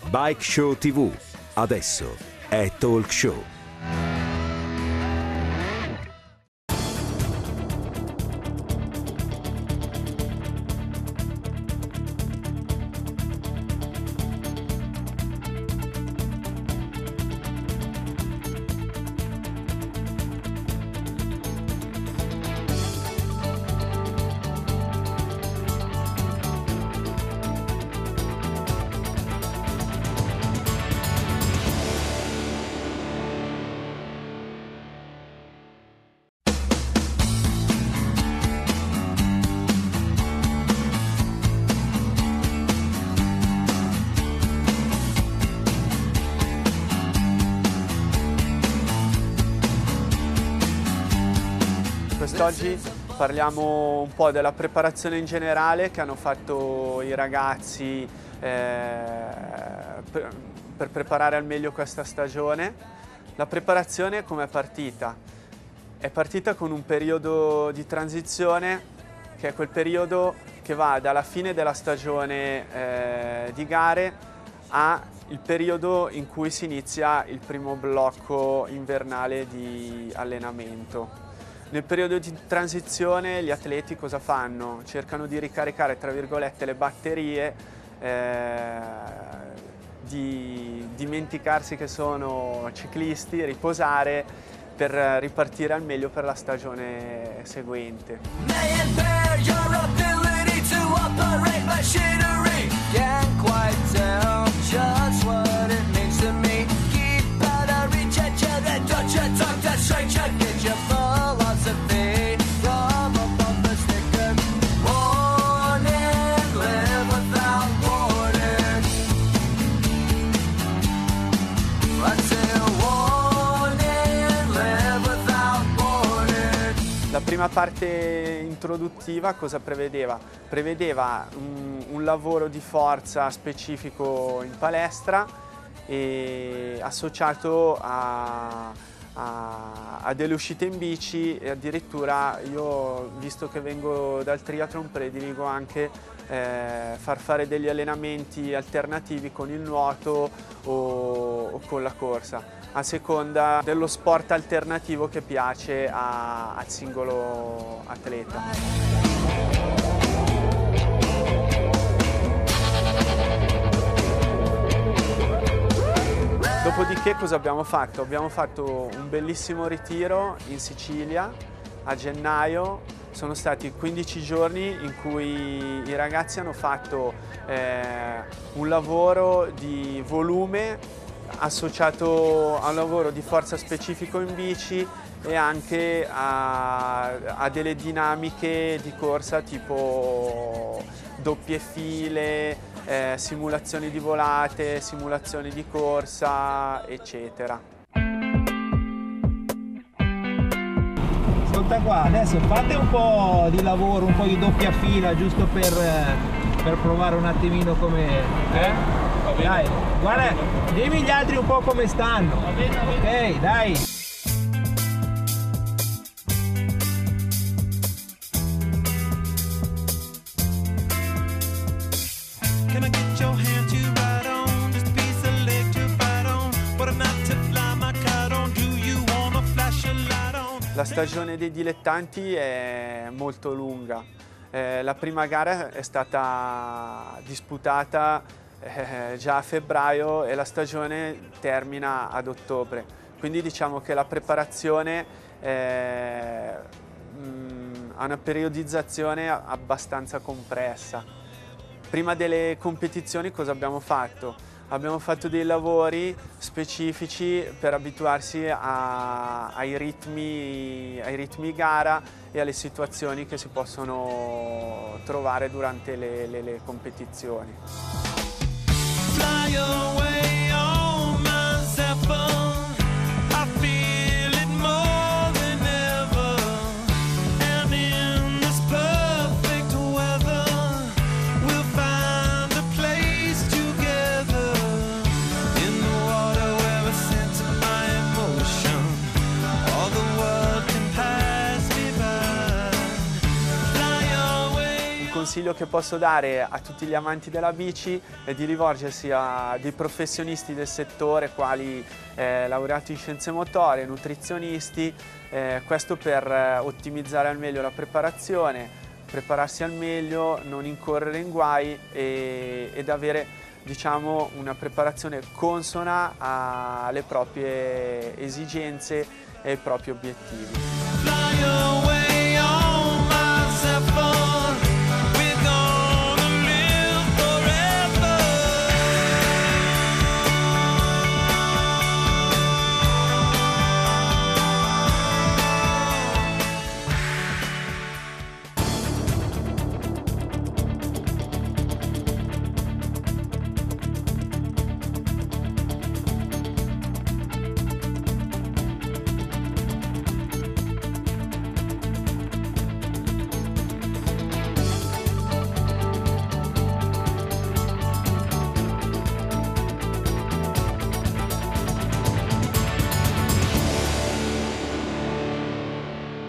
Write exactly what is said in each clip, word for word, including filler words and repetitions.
Bike Show tivù, adesso è Talk Show. Quest'oggi parliamo un po' della preparazione in generale che hanno fatto i ragazzi eh, per, per preparare al meglio questa stagione. La preparazione come è partita? È partita con un periodo di transizione che è quel periodo che va dalla fine della stagione eh, di gare al periodo in cui si inizia il primo blocco invernale di allenamento. Nel periodo di transizione gli atleti cosa fanno? Cercano di ricaricare, tra virgolette, le batterie, eh, di dimenticarsi che sono ciclisti, riposare per ripartire al meglio per la stagione seguente. La prima parte introduttiva cosa prevedeva? Prevedeva un, un lavoro di forza specifico in palestra e associato a, a, a delle uscite in bici e addirittura io, visto che vengo dal triathlon, prediligo anche eh, far fare degli allenamenti alternativi con il nuoto o, o con la corsa, a seconda dello sport alternativo che piace a, al singolo atleta. Dopodiché cosa abbiamo fatto? Abbiamo fatto un bellissimo ritiro in Sicilia a gennaio. Sono stati quindici giorni in cui i ragazzi hanno fatto eh, un lavoro di volume associato a un lavoro di forza specifico in bici e anche a, a delle dinamiche di corsa tipo doppie file, eh, simulazioni di volate, simulazioni di corsa, eccetera. Ascolta qua, adesso fate un po' di lavoro, un po' di doppia fila, giusto per, per provare un attimino come... Eh? Dai, guarda, dimmi gli altri un po' come stanno. Va bene, va bene. Ok, dai. La stagione dei dilettanti è molto lunga. Eh, la prima gara è stata disputata eh, già a febbraio e la stagione termina ad ottobre. Quindi diciamo che la preparazione eh, mh, ha una periodizzazione abbastanza compressa. Prima delle competizioni cosa abbiamo fatto? Abbiamo fatto dei lavori specifici per abituarsi a, ai, ritmi, ai ritmi gara e alle situazioni che si possono trovare durante le, le, le competizioni. Fly away, oh my Zeppelin, I feel it more than ever, and in this perfect weather we'll find a place together in the water where we center my emotion, all the world can pass me by. Fly away. consiglio che posso dare a tutti gli amanti della bici è di rivolgersi a dei professionisti del settore, quali eh, laureati in scienze motorie, nutrizionisti, eh, questo per eh, ottimizzare al meglio la preparazione, prepararsi al meglio, non incorrere in guai e, ed avere, diciamo, una preparazione consona alle proprie esigenze e ai propri obiettivi.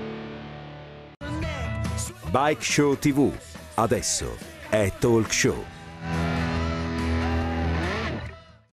Bike Show tivù, adesso è talk show.